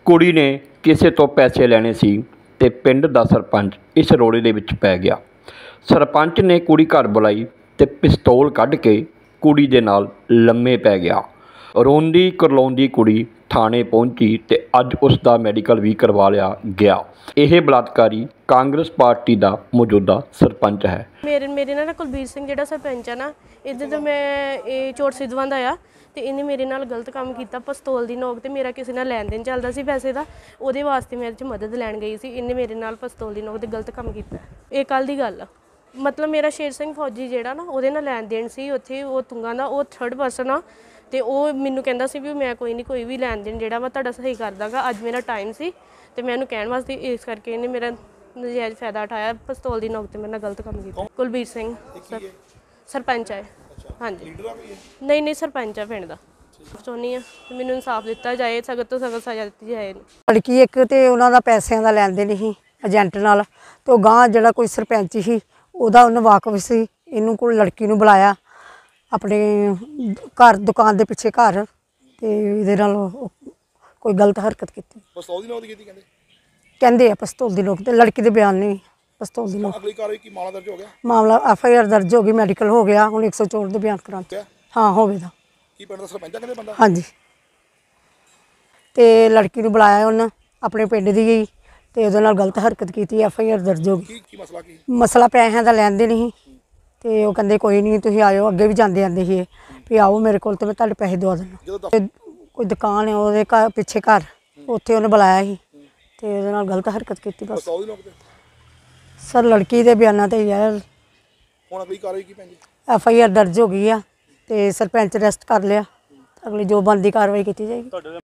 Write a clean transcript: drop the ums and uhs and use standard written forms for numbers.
ਕੁੜੀ ਨੇ ਕਿਸੇ ਤੋਂ ਪੈਸੇ ਲੈਣੇ ਸੀ ਤੇ ਪਿੰਡ ਦਾ ਸਰਪੰਚ ਇਸ ਰੋਲੇ ਦੇ ਵਿੱਚ ਪੈ ਗਿਆ। ਸਰਪੰਚ ਨੇ ਕੁੜੀ ਘਰ ਬੁਲਾਈ ਤੇ ਪਿਸਤੌਲ ਕੱਢ ਕੇ ਕੁੜੀ ਦੇ ਨਾਲ ਲੰਮੇ ਪੈ ਗਿਆ। ਰੋਂਦੀ ਕਰਲਾਉਂਦੀ ਕੁੜੀ ਥਾਣੇ ਪਹੁੰਚੀ ਤੇ ਅੱਜ ਉਸ ਦਾ ਮੈਡੀਕਲ ਵੀ ਕਰਵਾ ਲਿਆ ਗਿਆ। ਇਹ ਬਲਾਤਕਾਰੀ ਕਾਂਗਰਸ ਪਾਰਟੀ ਦਾ ਮੌਜੂਦਾ ਸਰਪੰਚ ਹੈ। ਮੇਰੇ ਨਾਲ ਕੁਲਬੀਰ ਸਿੰਘ ਜਿਹੜਾ ਸਰਪੰਚ ਆ ਨਾ, ਇਹਦੇ ਤੋਂ ਮੈਂ ਇਹ ਚੋਟ ਸਿੱਧਵਾਂ ਦਾ ਆ ਤੇ ਇਹਨੇ ਮੇਰੇ ਨਾਲ ਗਲਤ ਕੰਮ ਕੀਤਾ। ਪਿਸਤੌਲ ਦੀ ਨੋਕ ਤੇ ਮੇਰਾ ਕਿਸੇ ਨਾਲ ਲੈਣ ਦੇਣ ਚੱਲਦਾ ਸੀ ਪੈਸੇ ਦਾ, ਉਹਦੇ ਵਾਸਤੇ ਮੈਂ ਇਹਦੇ 'ਚ ਮਦਦ ਲੈਣ ਗਈ ਸੀ। ਇਹਨੇ ਮੇਰੇ ਨਾਲ ਪਿਸਤੌਲ ਦੀ ਨੋਕ ਤੇ ਗਲਤ ਕੰਮ ਕੀਤਾ। ਇਹ ਕੱਲ੍ਹ ਦੀ ਗੱਲ ਆ। ਮਤਲਬ ਮੇਰਾ ਸ਼ੇਰ ਸਿੰਘ ਫੌਜੀ ਜਿਹੜਾ ਨਾ, ਉਹਦੇ ਨਾਲ ਲੈਣ ਦੇਣ ਸੀ ਉੱਥੇ, ਉਹ ਤੁੰਗਾ ਦਾ, ਉਹ ਥਰਡ ਪਰਸਨ ਆ ਤੇ ਉਹ ਮੈਨੂੰ ਕਹਿੰਦਾ ਸੀ ਵੀ ਮੈਂ ਕੋਈ ਵੀ ਲੈਣ ਦੇਣ ਜਿਹੜਾ ਵਾ ਤੁਹਾਡਾ ਸਹੀ ਕਰ ਦਾਂਗਾ। ਅੱਜ ਮੇਰਾ ਟਾਈਮ ਸੀ ਤੇ ਮੈਂ ਉਹਨੂੰ ਕਹਿਣ ਵਾਸਤੇ, ਇਸ ਕਰਕੇ ਇਹਨੇ ਮੇਰਾ ਨਜਾਇਜ਼ ਫਾਇਦਾ ਉਠਾਇਆ। ਪਿਸਤੌਲ ਦੀ ਨੋਕ ਤੇ ਮੇਰੇ ਨਾਲ ਗਲਤ ਕੰਮ ਕੀਤਾ। ਕੁਲਬੀਰ ਸਿੰਘ ਸਰਪੰਚ ਹੈ। ਹਾਂਜੀ, ਨਹੀਂ ਸਰਪੰਚ ਆ ਪਿੰਡ ਦਾ। ਚਾਹੁੰਦੀ ਹਾਂ ਮੈਨੂੰ ਇਨਸਾਫ ਦਿੱਤਾ ਜਾਏ, ਸਖਤ ਤੋਂ ਸਖਤ ਸਜ਼ਾ ਦਿੱਤੀ ਜਾਏ। ਲੜਕੀ ਇੱਕ ਤੇ ਉਹਨਾਂ ਦਾ ਪੈਸਿਆਂ ਦਾ ਲੈਣ ਦੇਣ ਸੀ ਏਜੰਟ ਨਾਲ, ਤੇ ਉਹ ਗਾਂ ਜਿਹੜਾ ਕੋਈ ਸਰਪੰਚ ਸੀ ਉਹਦਾ ਉਹਨੂੰ ਵਾਕਫ ਸੀ। ਇਹਨੂੰ ਕੋਲ ਲੜਕੀ ਨੂੰ ਬੁਲਾਇਆ ਆਪਣੇ ਘਰ, ਦੁਕਾਨ ਦੇ ਪਿੱਛੇ ਘਰ, ਤੇ ਇਹਦੇ ਨਾਲ ਕੋਈ ਗਲਤ ਹਰਕਤ ਕੀਤੀ। ਪਿਸਤੌਲ ਦੀ ਨੋਕ ਕੀਤੀ ਕਹਿੰਦੇ ਆ ਪਿਸਤੌਲ ਦੀ ਨੋਕ ਤੇ, ਲੜਕੀ ਦੇ ਬਿਆਨ ਨਹੀਂ ਪਿਸਤੌਲ ਦੀ ਨੋਕ। ਅਗਲੀ ਕਾਰਵਾਈ ਕੀ ਮਾਮਲਾ ਦਰਜ ਹੋ ਗਿਆ? ਮਾਮਲਾ FIR ਦਰਜ ਹੋ ਗਈ, ਮੈਡੀਕਲ ਹੋ ਗਿਆ, ਹੁਣ 104 ਦੇ ਬਿਆਨ ਕਰਾਉਣ। ਹਾਂ ਹੋਵੇਗਾ। ਕੀ ਪਿੰਡ ਦਾ ਸਰਪੰਚ ਆ? ਕਹਿੰਦੇ ਬੰਦਾ? ਹਾਂਜੀ। ਤੇ ਲੜਕੀ ਨੂੰ ਬੁਲਾਇਆ ਉਹਨਾਂ, ਆਪਣੇ ਪਿੰਡ ਦੀ ਗਈ ਤੇ ਉਹਦੇ ਨਾਲ ਗਲਤ ਹਰਕਤ ਕੀਤੀ। FIR ਦਰਜ ਹੋ ਗਈ। ਕੀ ਮਸਲਾ ਕੀ? ਮਸਲਾ ਪੈਸਿਆਂ ਦਾ ਲੈਣ ਦੇਣ ਸੀ ਤੇ ਉਹ ਕਹਿੰਦੇ ਕੋਈ ਨਹੀਂ ਤੁਸੀਂ ਆਇਓ। ਅੱਗੇ ਵੀ ਜਾਂਦੇ ਆਂਦੇ ਸੀ ਵੀ ਆਓ ਮੇਰੇ ਕੋਲ ਤੇ ਮੈਂ ਤੁਹਾਡੇ ਪੈਸੇ ਦਵਾ ਦਿੰਦਾ। ਕੋਈ ਦੁਕਾਨ ਹੈ ਉਹਦੇ ਘਰ ਪਿੱਛੇ ਘਰ, ਉੱਥੇ ਉਹਨੇ ਬੁਲਾਇਆ ਸੀ ਤੇ ਉਹਦੇ ਨਾਲ ਗਲਤ ਹਰਕਤ ਕੀਤੀ। ਬਸ ਸਰ ਲੜਕੀ ਦੇ ਬਿਆਨਾਂ ਤੇ ਯਾਰ ਹੁਣ ਅਗਲੀ ਕਾਰਵਾਈ ਕੀ ਪੈਂਦੀ? FIR ਦਰਜ ਹੋ ਗਈ ਆ ਤੇ ਸਰਪੰਚ ਅਰੈਸਟ ਕਰ ਲਿਆ। ਅਗਲੀ ਜੋ ਬਣਦੀ ਕਾਰਵਾਈ ਕੀਤੀ ਜਾਏਗੀ।